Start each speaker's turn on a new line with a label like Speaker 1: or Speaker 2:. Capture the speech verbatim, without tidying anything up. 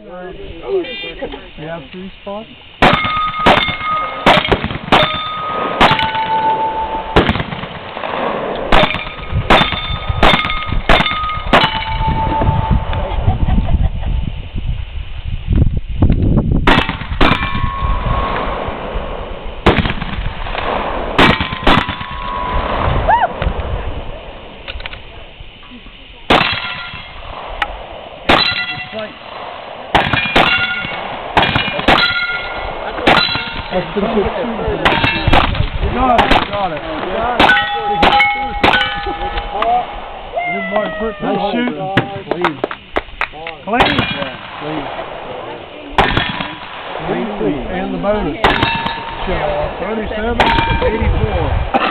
Speaker 1: You have three spots? That's pretty good. You got it, you got it. You got it. Nice shooting. Clean. Clean? Clean. Clean. And the bonus. thirty-seven eighty-four.